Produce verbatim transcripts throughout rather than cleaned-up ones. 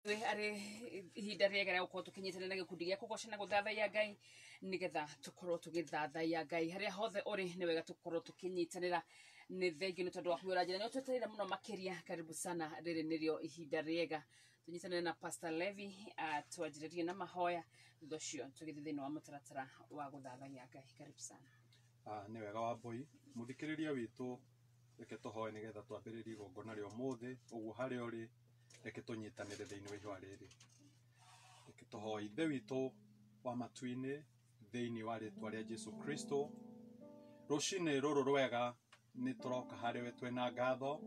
ari ihinda rĩega rĩa gũkorwo tũkĩnyitanĩra na gĩkundi gĩa kũgoca na gũthathaiya Ngai nĩgetha tũkorwo tũgĩthathaiya Ngai harĩa hothe ũrĩ nĩ wega tũkorwo tũkĩnyitanĩra. Nĩ thengiũ nĩ tondũ wa kwĩra njĩra nĩ ũtwetereire mũno makĩria. Karibu sana, rĩrĩ nĩrĩo ihinda rĩega tũnyitanĩre na Pastor Levi twanjĩrĩrie na mahoya thutha ũcio tũgĩthiĩ thĩinĩ wa mũtaratara wa gũthathaiya Ngai. Karibu sana. Nĩ wega Wambui, mũthikĩrĩria witũ, reke tũhoe nĩgetha twambĩrĩrie igongona rĩa ũmũthĩ. Ũguo harĩa ũrĩ reke tũnyitanĩre thĩinĩ wa ihũa rĩrĩ. Reke tũhoe. Ithe witũ wa matu-inĩ thĩinĩ wa rĩĩtwa rĩa Jesũ Kristo, rũcinĩ rũrũ rwega nĩ tũroka harĩ we twĩna ngatho,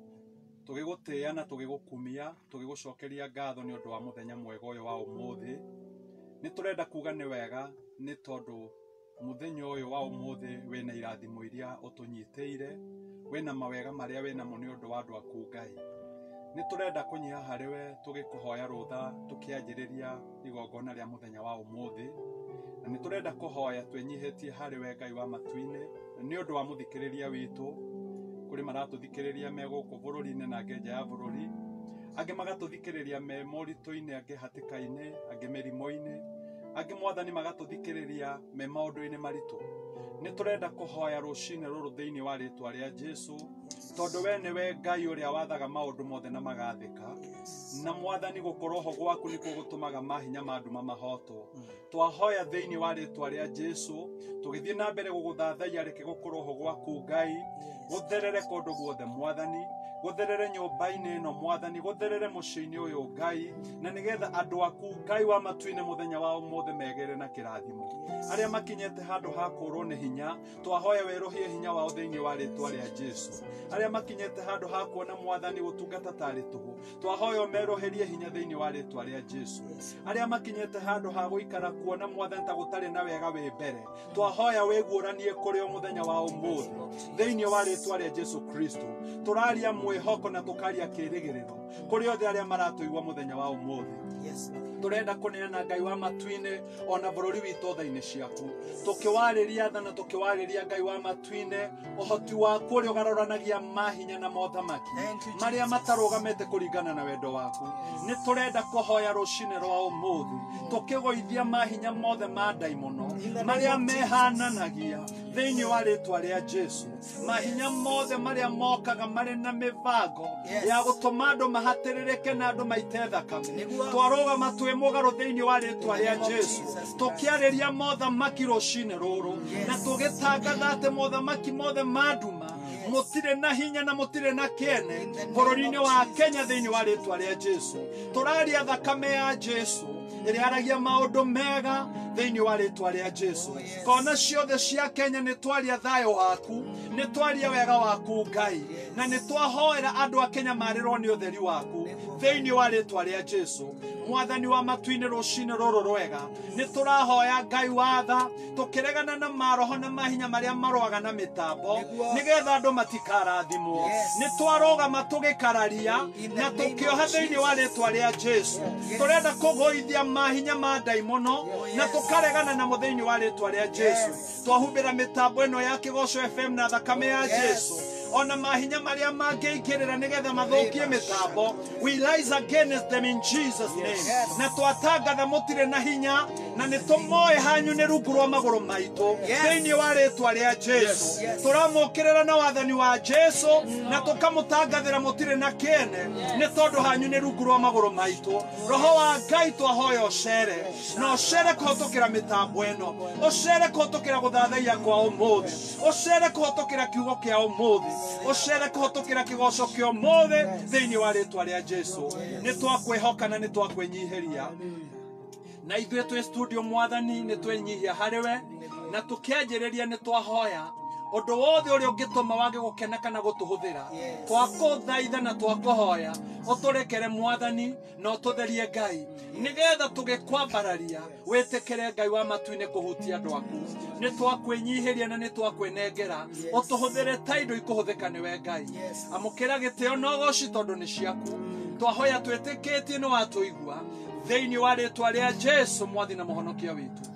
tũgĩgũtĩĩa na tũgĩgũkumia, tũgĩgũcokeria ngatho nĩ ũndũ wa mũthenya mwega ũyũ wa ũmũthĩ. Nĩ tũrenda kuga nĩ wega nĩ tondũ mũthenya ũyũ wa ũmũthĩ wĩna irathimo iria ũtũnyitĩire, wĩna mawega marĩa wĩnamo nĩ ũndũ wa andũ aku Ngai. Nĩ tũrenda kũnyiha harĩ we tũgĩkũhoya rũtha tũkĩanjĩrĩria igongona rĩa mũthenya wa ũmũthĩ, na nĩ tũrenda kũhoya twĩnyihĩtie harĩ we Ngai wa matu-inĩ nĩ ũndũ wa mũthikĩrĩria witũ. Kũrĩ maratũthikĩrĩria me gũkũ bũrũri-inĩ na angĩ nja ya bũrũri, angĩ magatũthikĩrĩria me moritũ-inĩ, angĩ hatĩka-inĩ, angĩ mĩrimũ-inĩ, angĩ Mwathani magatũthikĩrĩria me maũndũ-inĩ maritũ. Nĩ tũrenda kũhoya rũcinĩ rũrũ thĩinĩ wa rĩĩtwa rĩa Jesũ, tondũ we nĩwe Ngai ũrĩa wathaga maũndũ mothe na magathĩka, na Mwathani gũkorwo ho gwaku nĩkuo gũtũmaga mahinya ma nduma mahotwo. Twahoya thĩinĩ wa rĩĩtwa rĩa Jesũ, tũgĩthiĩ na mbere gũgũthathaiya, reke gũkorwo ho gwaku Ngai gũtherere kũndũ guothe Mwathani, gũtherere nyũmba-inĩ ĩno Mwathani, gũtherere mũciĩ-inĩ ũyũ Ngai, na nĩgetha andũ aku Ngai wa matu-inĩ mũthenya wa ũmũthĩ megere na kĩrathimo. Arĩa makinyĩte handũ ha kũũrwo nĩ hinya, twahoya werũhie hinya wao thĩinĩ wa rĩĩtwa rĩa Jesũ. Arĩa makinyĩte handũ ha kuona Mwathani gũtungata tarĩ tũhũ, twahoya ũmerũhĩrie hinya thĩinĩ wa rĩĩtwa rĩa Jesũ. Arĩa makinyĩte handũ ha gũikara kuona Mwathani ta gũtarĩ na wega wĩ mbere, twahoya wĩguũranie kũrĩ o mũthenya wa ũmũthĩ thĩinĩ wa rĩĩtwa rĩa Jesũ Kristo. Tũraria mwĩhoko na tũkaria kĩĩrĩgĩrĩro kũrĩ othe arĩa maratũigua mũthenya wa ũmũthĩ. Tũrenda kũneana Ngai wa matu-inĩ ona bũrũri witũ tha-inĩ ciaku, tũkĩwarĩria tha na tũkĩwarĩria Ngai wa matu-inĩ ũhoti waku ũrĩa ũgarũranagia mahinya na mothamaki marĩa matarũgamĩte kũringana na wendo waku. Nĩ tũrenda kũhoya rũcinĩ rwa ũmũthĩ tũkĩgũithia mahinya mothe ma ndaimono marĩa mehananagia thĩinĩ wa rĩĩtwa rĩa Jesũ. Mahinya mothe marĩa mokaga marĩ na mĩbango ya gũtũma andũ mahatĩrĩrĩke na andũ maite thakame, twarũgama twĩ mũgarũ thĩinĩ wa rĩĩtwa rĩa Jesũ, tũkĩarĩria mothamaki rũcinĩ rũrũ na tũgĩtangatha atĩ mothamaki mothe ma nduma mũtirĩ na hinya na mũtirĩ na kĩene bũrũri-inĩ wa Kenya thĩinĩ wa rĩĩtwa rĩa Jesũ. Tũraria thakame ya Jesũ ĩrĩa aragia maũndũ mega thĩinĩ wa rĩĩtwa rĩa Jesũ. Kona ciothe cia Kenya nĩ twaria thayũ waku, nĩ twaria wega waku Ngai, na nĩ twahoera andũ a Kenya marĩrwo nĩ ũtheri waku thĩinĩ wa rĩĩtwa rĩa Jesũ. Mwathani wa matu-inĩ rũcinĩ rũrũ rwega nĩ tũrahoya Ngai watha tũkĩregana na maroho na mahinya marĩa marũaga na mĩtambo nĩgetha andũ matikarathimwo. Nĩ twarũgama tũgĩkararia na tũkĩoha thĩinĩ wa rĩĩtwa rĩa Jesũ. Tũrenda kũgũithia mahinya ma ndaimono na tũkaregana na thĩinĩ wa rĩĩtwa rĩa Jesũ. Twahumbĩra mĩtambo ĩno ya Kĩgoco F M na thakame ya Jesũ, ona mahinya marĩa mangĩingĩrĩra nĩgetha mathũkie mĩtambo, we rise against them in Jesus name. Na twatangatha mũtirĩ na hinya na nĩ tũmoe hanyu nĩ rungu rwa magũrũ maitũ thĩinĩ wa rĩĩtwa rĩa Jesũ. Tũramũkĩrĩra na wathani wa Jesũ na tũkamũtangathĩra mũtirĩ na kĩene nĩ tondũ hanyu nĩ rungu rwa magũrũ maitũ. Roho wa Ngai twahoya ũcere na ũcere kũhĩtũkĩra mĩtambo ĩno, ũcere kũhĩtũkĩra gũthathaiya kwa ũmũthĩ, ũcere kũhĩtũkĩra kiugo kĩa ũmũthĩ, ũcere kũhĩtũkĩra kĩgoco kĩa ũmũthĩ thĩinĩ wa rĩĩtwa rĩa Jesũ. Nĩ twakwĩhoka na nĩ twakwĩnyihĩria, na ithuĩ twĩ studio Mwathani nĩ twĩnyihia harĩ we na tũkĩanjĩrĩria nĩ twahoya ũndũ wothe ũrĩa ũngĩtũma wage gũkena kana gũtũhũthĩra, twakũthaitha na twakũhoya ũtũrekere Mwathani na ũtũtherie Ngai, nĩgetha tũgĩkwambararia wĩtĩkĩre Ngai wa matu-inĩ kũhutia andũ aku. Nĩ twakwĩnyihĩria na nĩ twakwĩnengera ũtũhũthĩre ta indo ikũhũthĩka nĩwe Ngai. Amũkĩra gĩtĩo na ũgooci tondũ nĩ ciaku. Twahoya twĩtĩkĩtie nĩ watũigua thĩinĩ wa rĩĩtwa rĩa Jesũ Mwathi na mũhonokia witũ.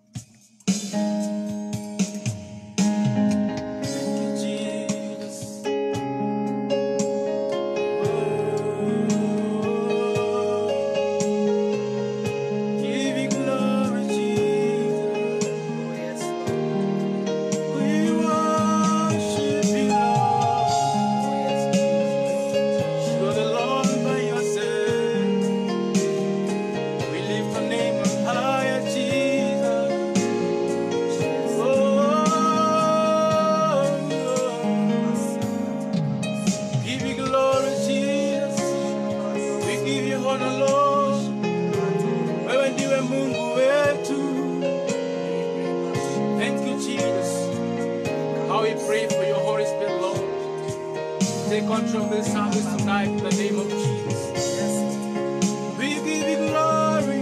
Thank you, Jesus. take control of this service tonight in the name of Jesus. We give you glory.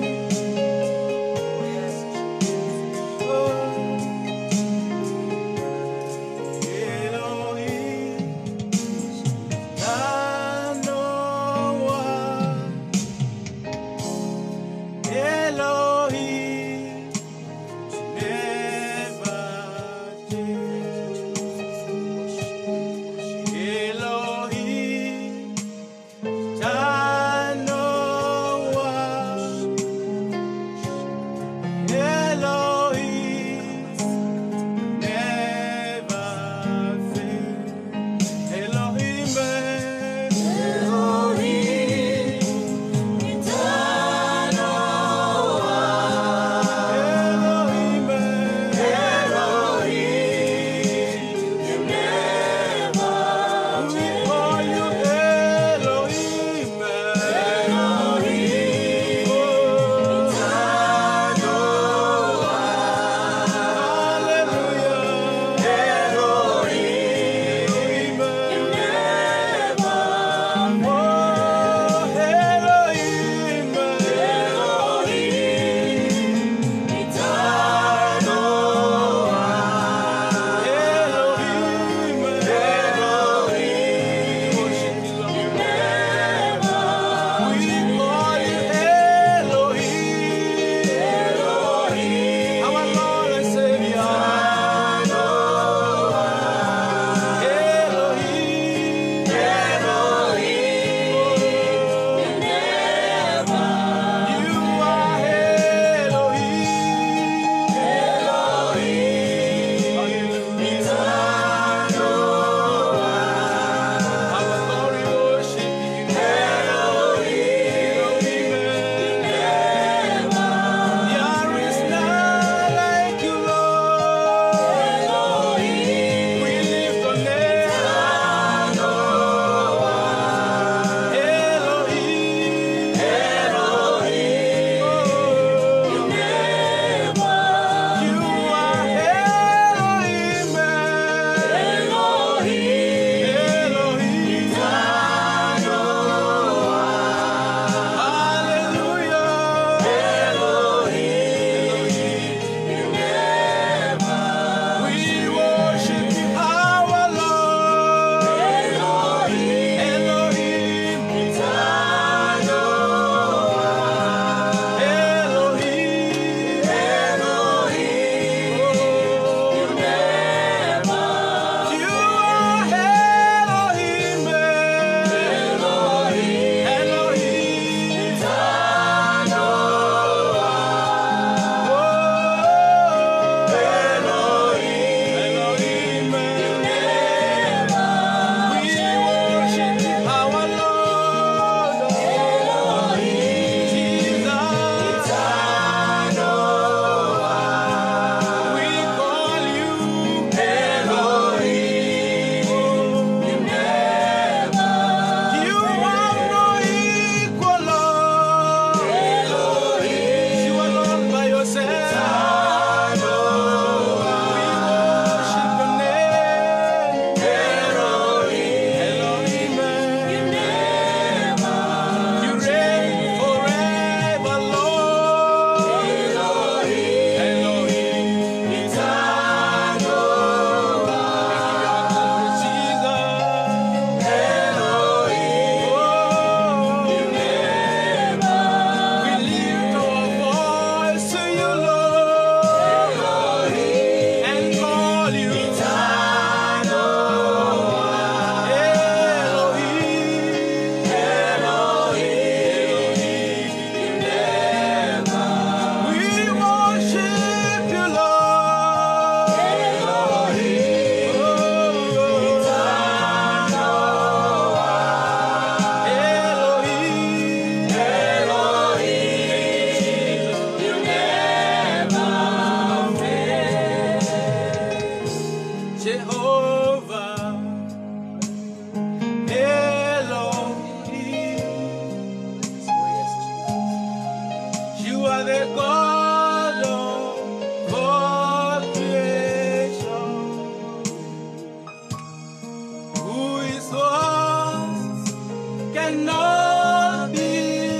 cannot be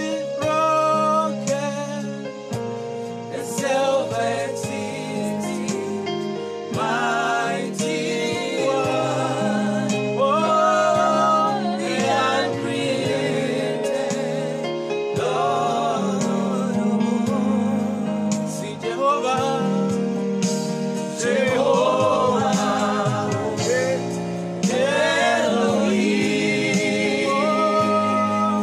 broken. The self-existing, mighty one. Oh, the uncreated Lord. See Jehovah, Jehovah, Elohim.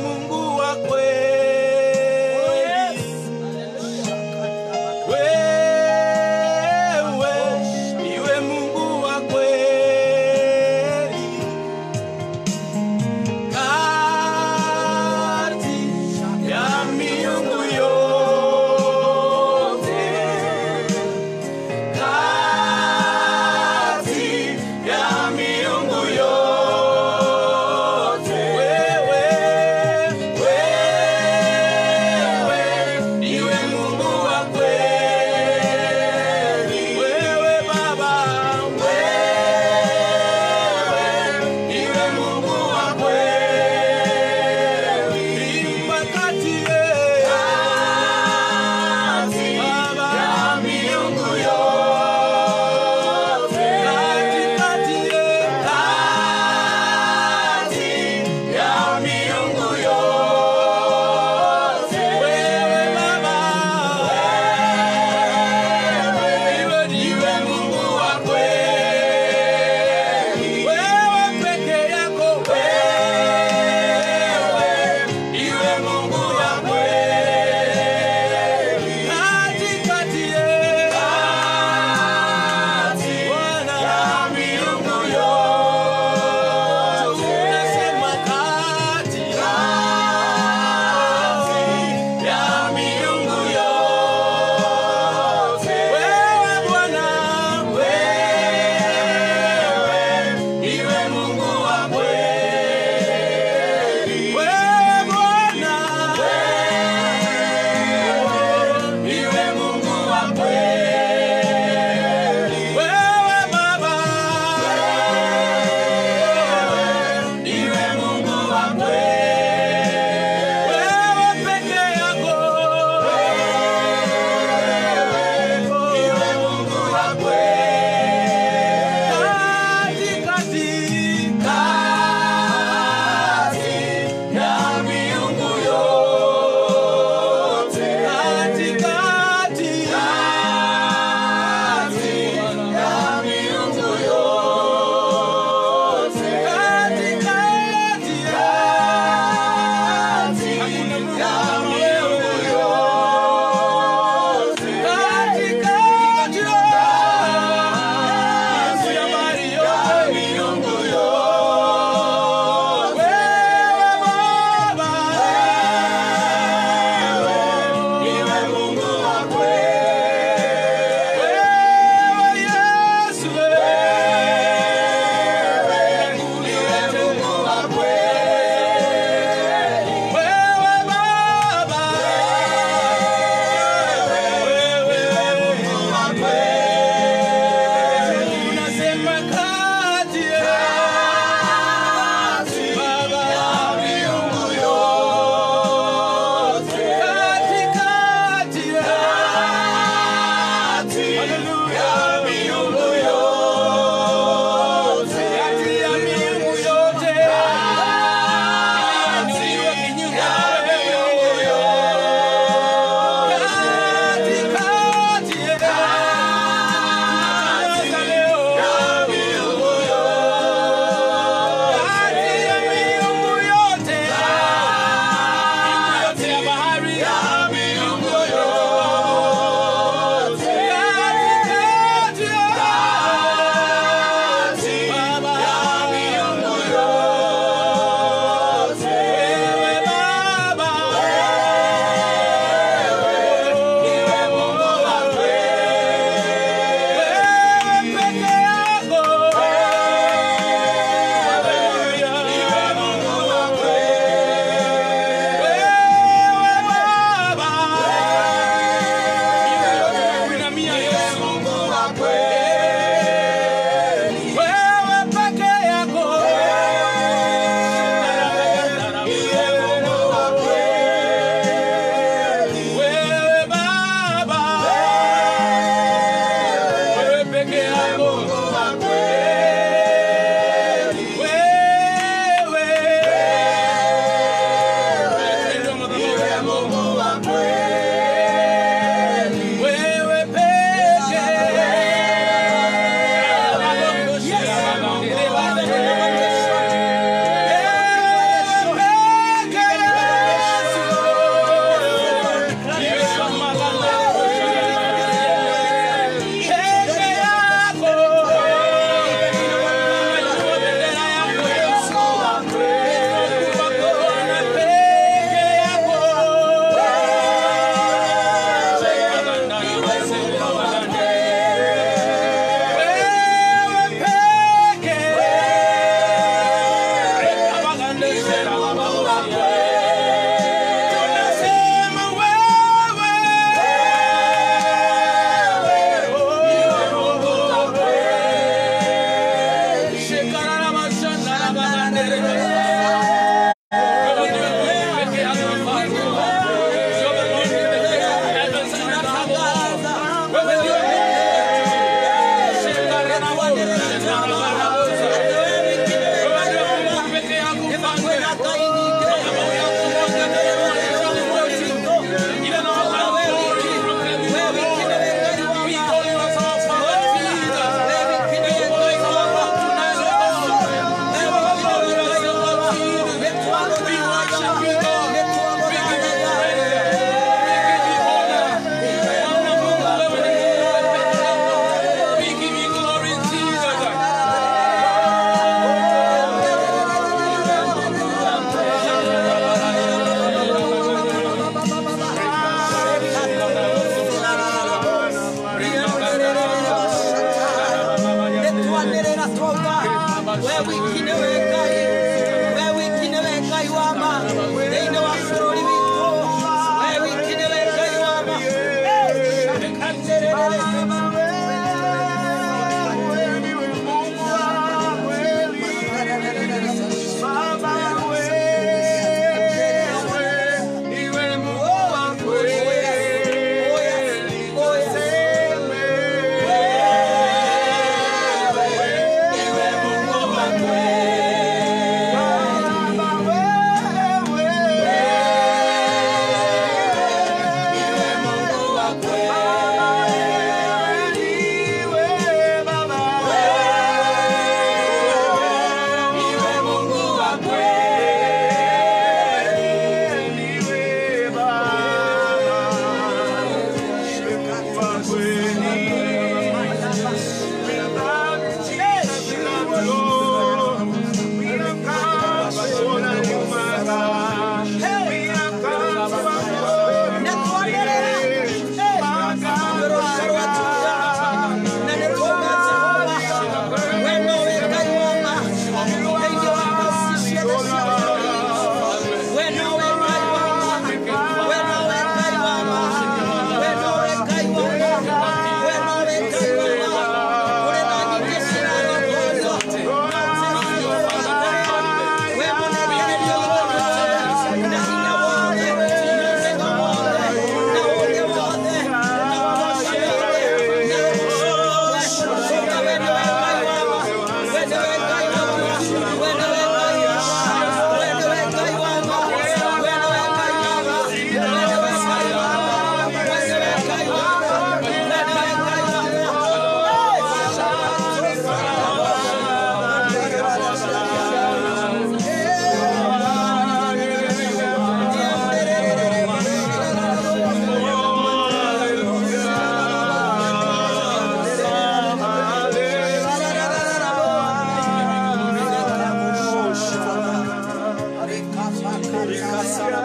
Mungu wa kweli. Wewe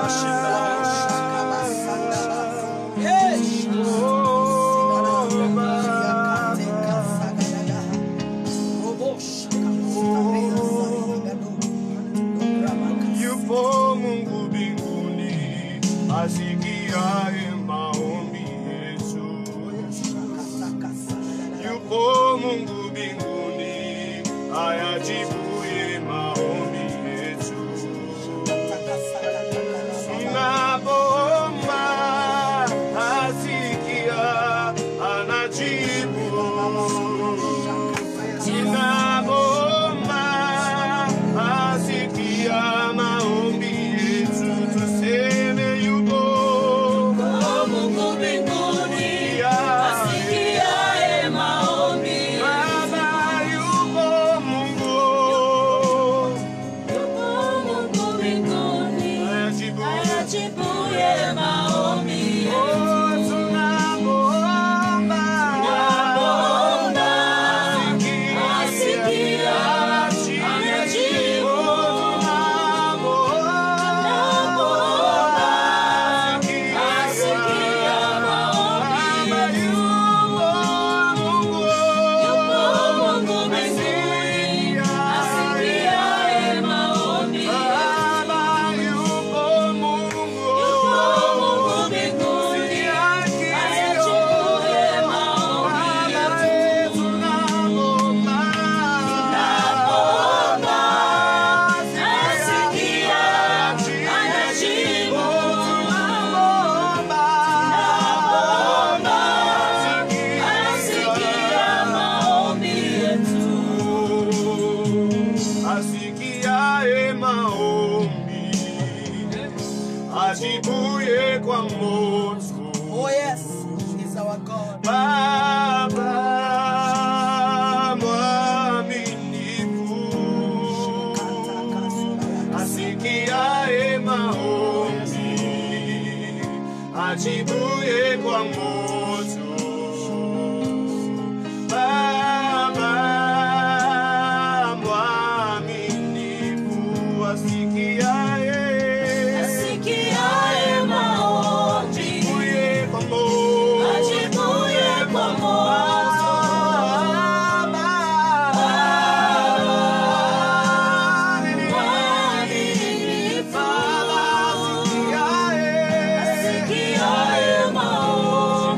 Yupo Mungu mbinguni asikiaye maombi yetu. Yupo Mungu mbinguni ayajibuye maombi yetu. Tunapoomba asikia, anajibu. Tunapoomba asikia maombi yetu. Tuseme yupo Mungu mbinguni asikiaye maombi. Baba, yupo Mungu, Yupo Mungu mbinguni ayajibu. ayajibuye maombi yetu. Oh, tunapoomba Tunapoomba asikia, asikia, anajibu. tunapoomba Asikia maombi Baba, yetu. yupo Mungu, Yupo Mungu mbinguni asikiaye maombi yetu. Baba, yupo Mungu, Yupo Mungu mbinguni ayajibuye maombi yetu. Tunapoomba asikia, anajibu. Tunapoomba asikia maombi yetu. asikiaye maombi, ajibuye kwa moto. Oh yes, he's our God. Baba mwaminifu, asikiaye maombi, ajibuye kwa moto. Baba mwaminifu, asikiaye Asikiaye maombi, ajibuye kwa moto. ajibuye kwa moto. Mwaminifu, asikiaye maombi.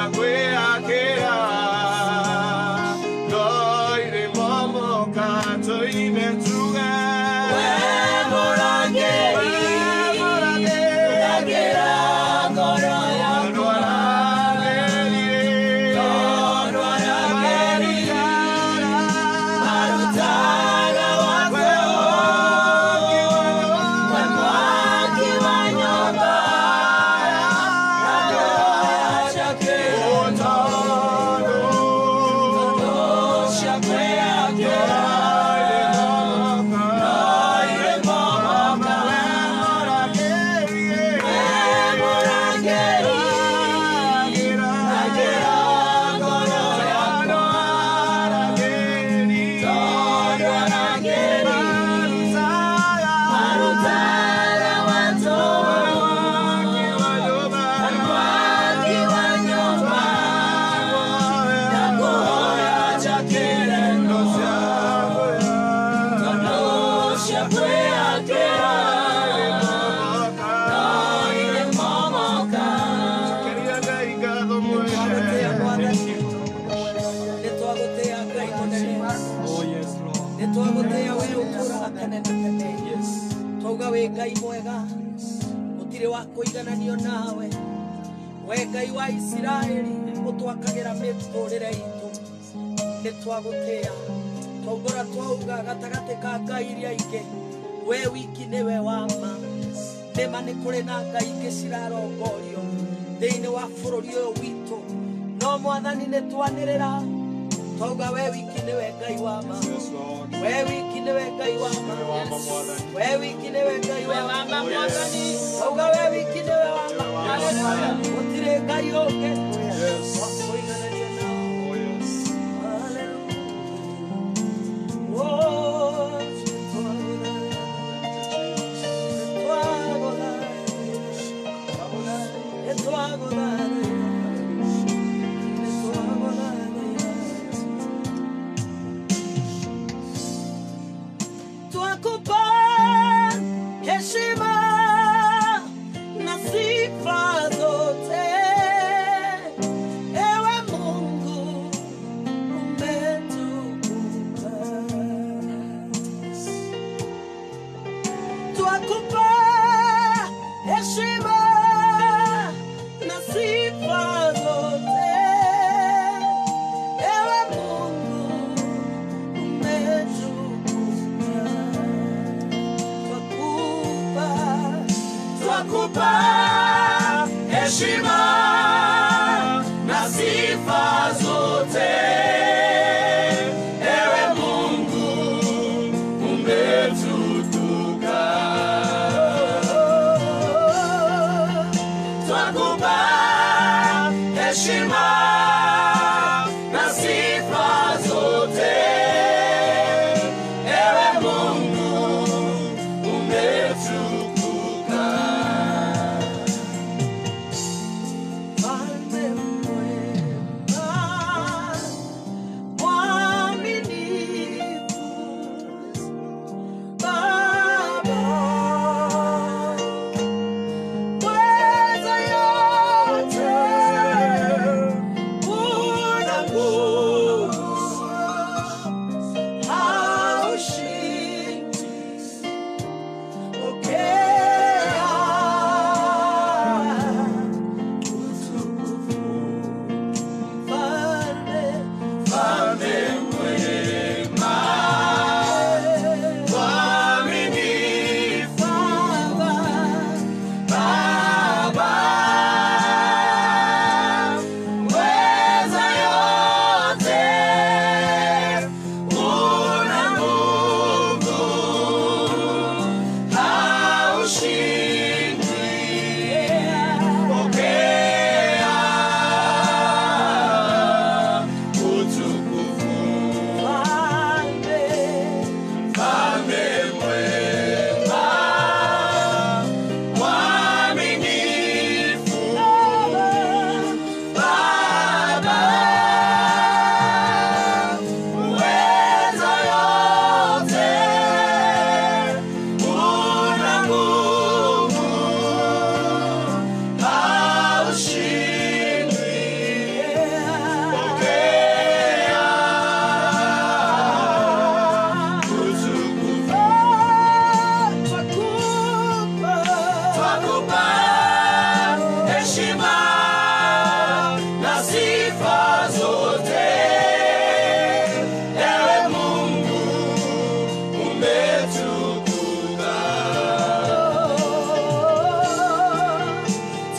Ngai mwega gutire wa kuigananio nawe we Ngai wa Isiraeli utwakagira miturire itu nitwagutia tongora twauga gatagate ka ngai iria ingi we wiki niwe wama nema ni kuri na ngai ingi cirarongorio thiini wa bururi uyu witu no mwathani nitwanirira twauga we wiki niwe Ngai wama we wiki niwe Ngai wama we wiki niwe Ngai wama mwathani twauga we wiki niwe wama gutire Ngai ungi wakuiganania nao oh Where's your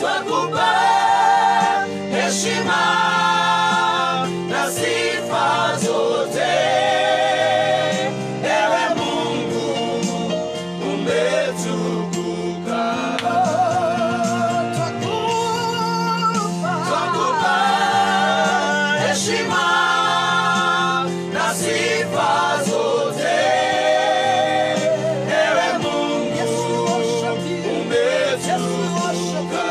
twakupa heshima na sifa zote. Ewe Mungu umetukuka. Twakupa heshima na sifa zote. Ewe Mungu umetukuka.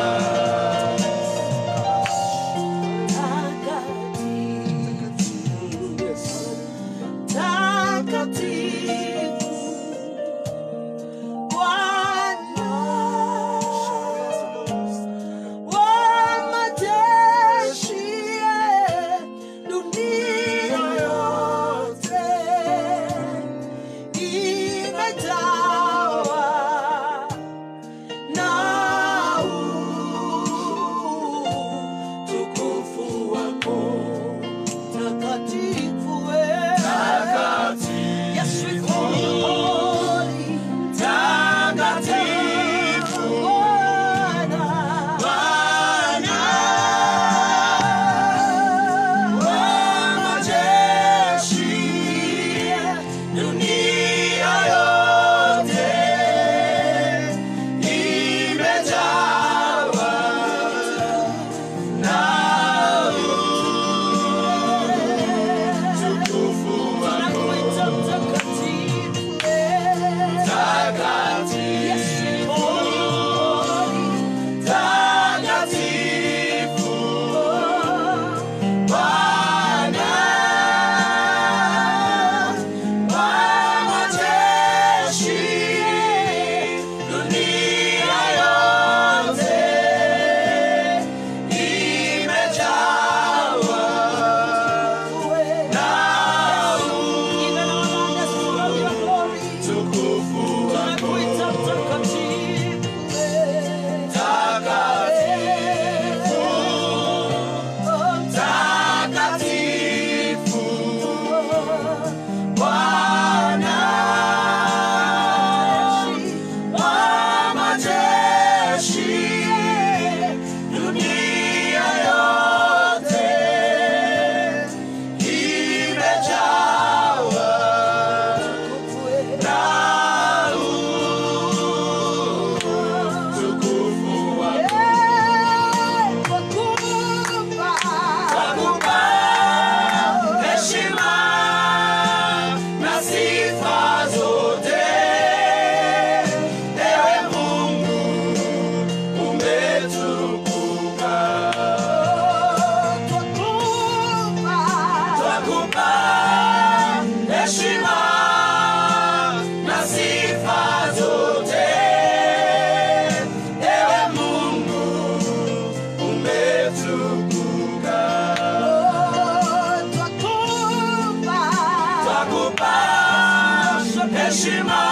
Heshima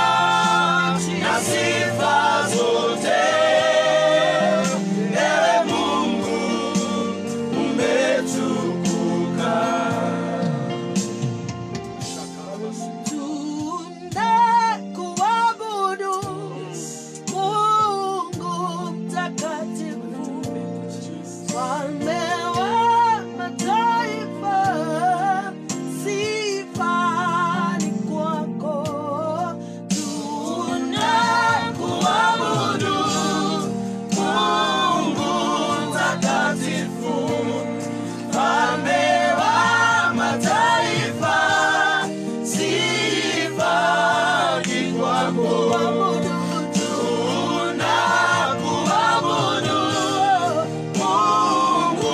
na sifa zote. Ewe Mungu umetukuka. Tunakuabudu Mungu mtakatifu, Mfalme wa mataifa, sifa ni kwako. Tunakuabudu Mungu mtakatifu, Mfalme wa mataifa, sifa ni kwako. Tunakuabudu Mungu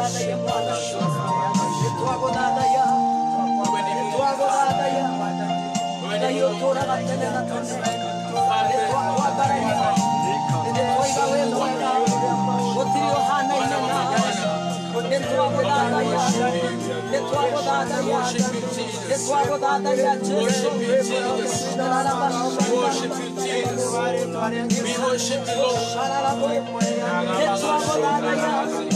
twagũthathaiya Bwana, nĩtwagũthathaiya, nĩtwagũthathaiya. Ngai ũtũũraga tene na tene, nĩtwakwambararia, nĩtwaiga wĩ mwega, gũtirĩ ũhanaine nawe. Nĩtwagũthathaiya, nĩtwagũthathaiya, nĩtwagũthathaiya Jesũ. Nĩtwagũthathaiya,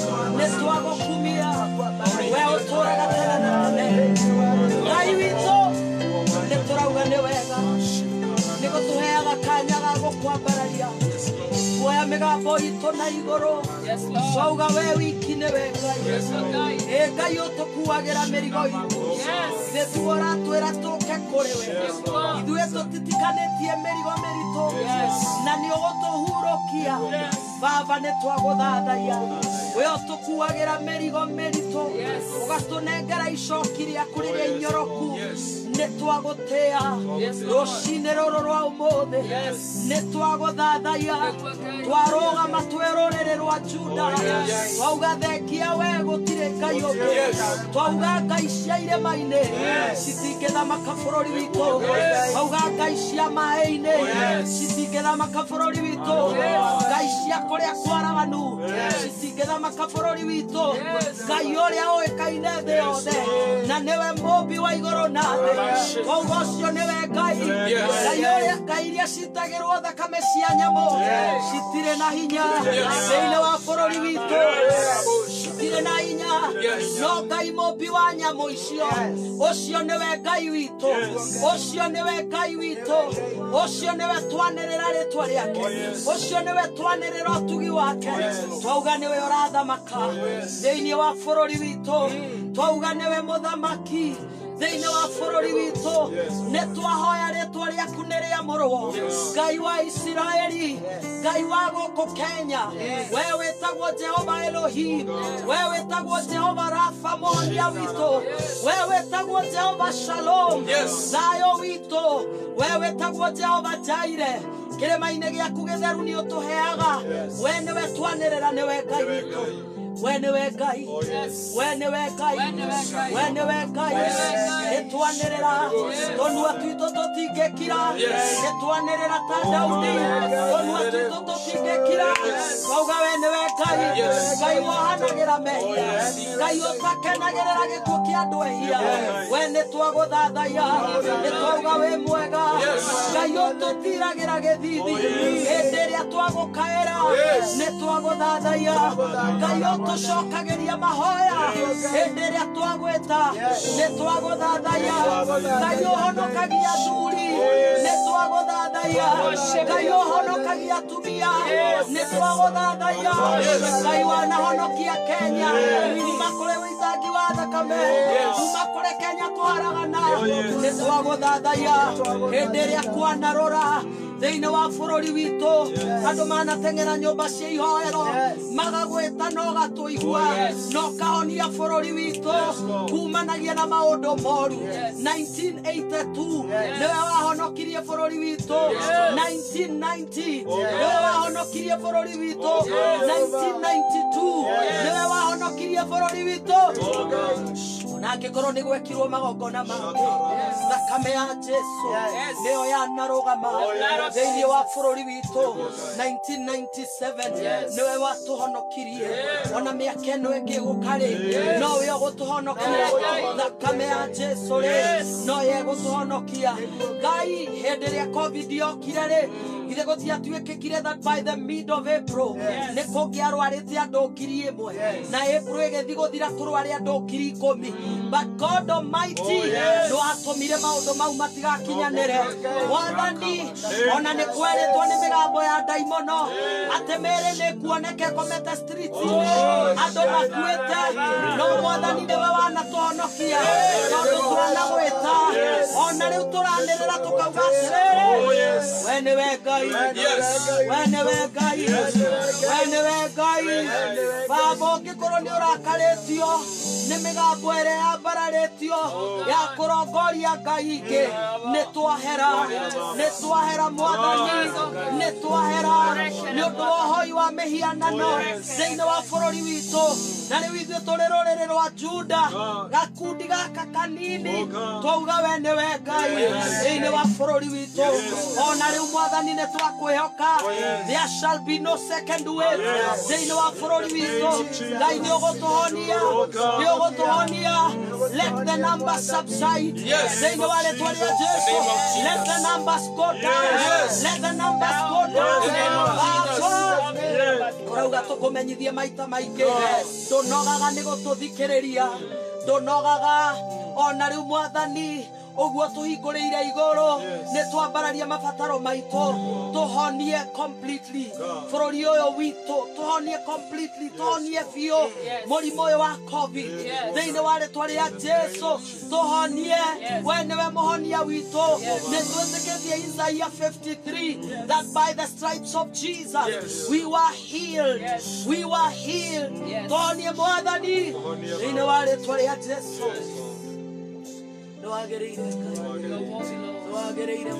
nĩtwagũkumia, we ũtũũraga tene na tene. Ngai witũ, nĩtũrauga nĩ wega, nĩgũtũheaga kanya ga gũkwambararia, kuoya mĩgambo itũ na igũrũ, twauga we wiki nĩwe Ngai. Ĩ Ngai ũtũkuagĩra mĩrigo itũ, nĩtuo ũratwĩra tũũke kũrĩ we. Ithuĩ tũtitikanĩtie mĩrigo mĩritũ, na nĩũgũtũhurũkia. Baba nĩtwagũthathaiya, we ũtũkuagĩra mĩrigo mĩritũ, ũgatũnengera icoki rĩaku rĩrĩa inyoroku. Nĩtwagũtĩĩa rũcinĩ rũrũ rwa ũmũthĩ, nĩtwagũthathaiya, twarũgama twĩ rũrĩrĩ rwa Juda, twauga thengia we gũtirĩ Ngai ũngĩ, twauga ngai cia irĩma-inĩ citingĩthamaka bũrũri witũ, twauga ngai cia maĩ-inĩ citingĩthamaka bũrũri witũ, ngai cia kũrĩa kwaraganu citingĩthamaka bũrũri witũ. Ngai ũrĩa ũĩkaine thĩ yothe, na nĩwe mũmbi wa igũrũ na thĩ, twauga ũcio nĩwe Ngai. Ngai ũrĩa ngai iria citagĩrwo thakame cia nyamũ citirĩ na hinya thĩinĩ wa bũrũri witũ, citirĩ na hinya, no Ngai mũmbi wa nyamũ icio, ũcio nĩwe Ngai witũ, ũcio nĩwe Ngai witũ, ũcio nĩwe twanĩrĩra rĩtwa rĩake, ũcio nĩwe twanĩrĩra ũtugi wake. Twauga nĩwe ũrathamaka thĩinĩ wa bũrũri witũ, twauga nĩwe mũthamaki thĩinĩ wa bũrũri witũ. Nĩtwahoya rĩtwa rĩaku nĩ rĩamũrwo, Ngai wa Isiraeli, Ngai wa gũkũ Kenya. We wĩtagwo Jehova Elohim, we wĩtagwo Jehova Rafa mũhonia witũ, we wĩtagwo Jehova Shalom thayũ witũ, we wĩtagwo Jehova Jaire. Kĩrĩma-inĩ gĩaku gĩtheru nĩ ũtũheaga, we nĩwe twanĩrĩra, nĩwe Ngai witũ. We nĩwe Ngai, we nĩwe Ngai, we nĩwe Ngai. Nĩtwanĩrĩra tũnua twitũ tũtingĩkira, nĩtwanĩrĩra ta Daudi tũnua twitũ tũtingĩkira. Twauga we nĩwe Ngai, Ngai wohanagĩra mehia, Ngai ũtakenagĩrĩra gĩkuũ kĩa andũ ehia. We nĩtwagũthathaiya, nĩtwauga wĩ mwega, Ngai ũtũtiragĩra gĩthithi hĩndĩ ĩrĩa twagũkaĩra. Nĩtwagũthathaiya, Ngai ũtũcokagĩria mahoya hĩndĩ ĩrĩa twagwĩta. Nĩtwagũthathaiya, Ngai ũhonokagia athuri. Nĩtwagũthathaiya, Ngai ũhonokagia atumia. Nĩtwagũthathaiya, Ngai wanahonokia Kenya kuma kũrĩ wĩitangi wa thakame, kuma kũrĩ Kenya twaragana. Nĩtwagũthathaiya hĩndĩ ĩrĩa kwanarũra thĩinĩ wa bũrũri witũ, andũ manateng'era nyũmba cia ihoero magagwĩta na ũgatũigua na ũkahonia bũrũri witũ kumanagia na maũndũ moru. nineteen eighty-two nĩwe wahonokirie bũrũri witũ, nineteen ninety nĩwe wahonokirie bũrũri witũ, nineteen ninety-two nĩwe wahonokirie bũrũri witũ. Na angĩkorwo nĩ gwekirwo magongona mangĩ, thakame ya Jesũ nĩyo yanarũgama thĩinĩ wa bũrũri witũ. nineteen ninety-seven nĩwe watũhonokirie, ona mĩaka ĩno ĩngĩ gũkarĩ nowe ũgũtũhonokia. Thakame ya Jesũ rĩ noye gũtũhonokia. Ngai hĩndĩ ĩrĩa covid yokire rĩ, githĩ gũtiatuĩkĩkire that by the mid of April nĩ kũngĩarwarĩte andũ ngiri ĩmwe, na April ĩgĩthiĩ gũthira kũrwarĩ andũ ngiri ikũmi. But God Almighty no atũmire maũndũ mau matigakinyanĩre. Wathani ona nĩ kwerĩtwo nĩ mĩgambo ya ndaimono atĩ mĩĩrĩ nĩ kuoneke komete streets, andũ makuĩte, no Mwathani nĩwe wanatũhonokia, tondũ tũranagwĩta ona rĩu tũranĩrĩra tũkauga atĩrĩrĩ, we nĩwe Ngai, we nĩwe Ngai, we nĩwe Ngai. Baba ũngĩkorwo ongorwo nĩ ũrakarĩtio nĩ mĩgambo ĩrĩa yambararĩtio ya kũrongoria Ngai ingĩ nĩ twahera nĩ twahera Mwathani nĩ twahera nĩ ũndũ wa ũhoi wa mĩhianano thĩinĩ wa bũrũri witũ na rĩu ithuĩ tũrĩ rũrĩrĩ rwa Juda gakundi gaka kanini twauga we nĩwe Ngai thĩinĩ wa bũrũri witũ ona rĩu Mwathani nĩ twakwĩhoka there shall be no second wave thĩinĩ wa bũrũri witũ Ngai nĩ ũgũtũhonia nĩ ũgũtũhonia let the numbers subside thĩinĩ wa rĩtwa rĩa Jesũ let the numbers go down let the numbers go down ũrauga tũkũmenyithie maita maingĩ ndũnogaga nĩ gũtũthikĩrĩria ndũnogaga ona rĩu Mwathani ũguo tũhingũrĩire igũrũ nĩ twambararia mabataro maitũ tũhonie completely bũrũri ũyũ witũ tũhonie completely tũhonie biũ mũrimũ ũyũ wa COVID thĩinĩ wa rĩtwa rĩa Jesũ tũhonie we nĩwe mũhonia witũ nĩ twĩtĩkĩtie Isaiah fifty-three that by the stripes of Jesus we were healed we were healed tũhonie Mwathani thĩinĩ wa rĩtwa rĩa Jesũ Wagereire wagereire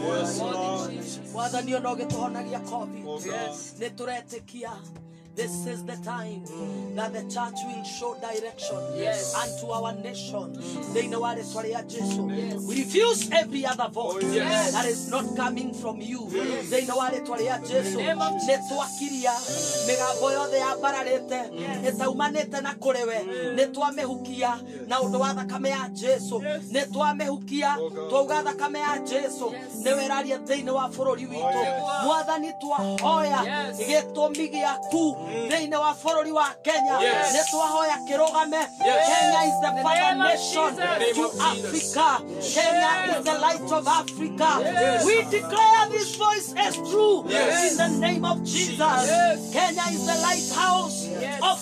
Mwathani ona ũgĩtũhonagia COVID nĩ tũretĩkia this is the time that the church will show direction yes. unto our nation. They know what is for Jesus. We refuse every other voice yes. that is not coming from you. Yes. They know what is for Jesus. Netwakiria megambo yothe ya bararete etaumanete na kurewe netwamehukia na undu wa thakame ya Jesu netwamehukia twauga thakame ya Jesu neweraria thiini wa bururi witu Mwathani twahoya gĩtũmi gĩaku thĩinĩ wa bũrũri wa Kenya nĩ twahoya kĩrũgame Kenya is the father nation to Africa Kenya is the light of Africa we declare this voice as true in the name of Jesus Kenya is the lighthouse of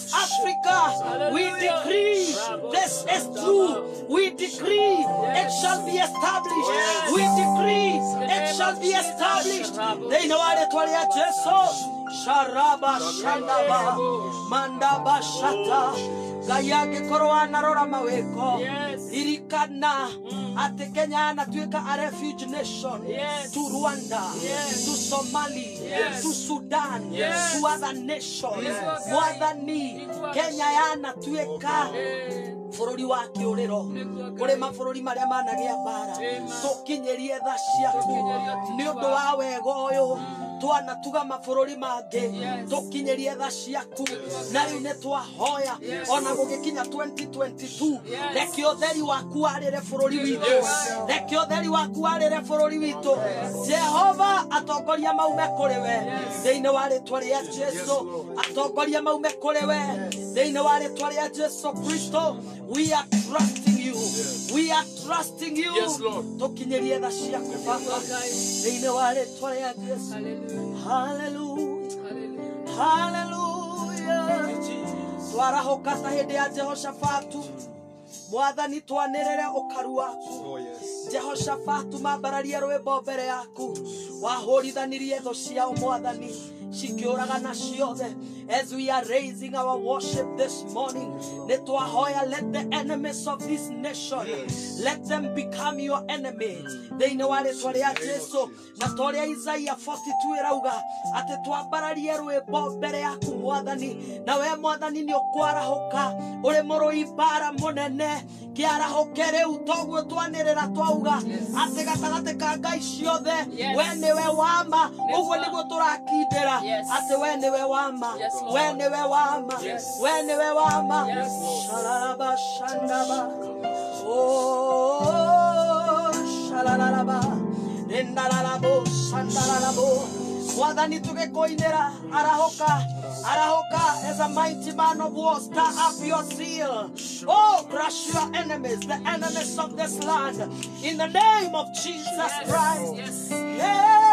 Africa we decree this is true we decree it shall be established we decree it shall be established thĩinĩ wa rĩtwa rĩa Jesũ Sharaba Shandaba Mandaba Shata Gayage Korwana Rora Maweko Irikana ati Kenya anatuika a refuge nation to Rwanda to Somalia to Sudan to other nations Mwathani Kenya yanatuika bũrũri wa kĩũrĩro kũrĩ mabũrũri marĩa managĩa mbara tũkinyĩrie tha ciaku nĩ ũndũ wa wega ũyũ twanatuga mabũrũri mangĩ tũkinyĩrie tha ciaku na rĩu nĩ twahoya ona gũgĩkinya twenty twenty-two reke ũtheri waku warĩre bũrũri witũ reke ũtheri waku warĩre bũrũri witũ Jehova atongoria maume kũrĩ we thĩinĩ wa rĩtwa rĩa Jesũ atongoria maume kũrĩ we thĩinĩ wa rĩtwa rĩa Jesũ Kristo we are trusting you we are trusting you Yes, Lord. Tokinyerie tha ciaku Baba thĩinĩ wa rĩtwa rĩa Jesũ hallelujah hallelujah twarahoka ta hĩndĩ ya Jehoshafatu Mwathani twanĩrĩre ũkaru waku Jehoshafatu mambararia rwĩmbo mbere yaku wahũrithanirie thũ ciao Mwathani cikĩũraga na ciothe as we are raising our worship this morning netwahoya let the enemies of this nation let them become your enemies thĩinĩ wa rĩtwa rĩa Jesũ na torĩa Isaiah forty-two ĩrauga atĩ twambararie rwĩmbo mbere yaku Mwathani na we Mwathani nĩ ũkwarahũka ũrĩ mũrũi mbara mũnene kĩarahũke rĩu toguo twanĩrĩra twauga atĩ gatagatĩ ka ngai ciothe we nĩwe wama ũguo nĩguo tũrakindĩra atĩ we nĩwe wama we nĩwe wama we nĩwe wama shalalaba shandaba oh shalalaba nendalalabo shandalalabo Mwathani tũgĩkũinĩra arahoka arahoka as a mighty man of war stir up your zeal oh crush your enemies the enemies of this land in the name of Jesus Christ yeah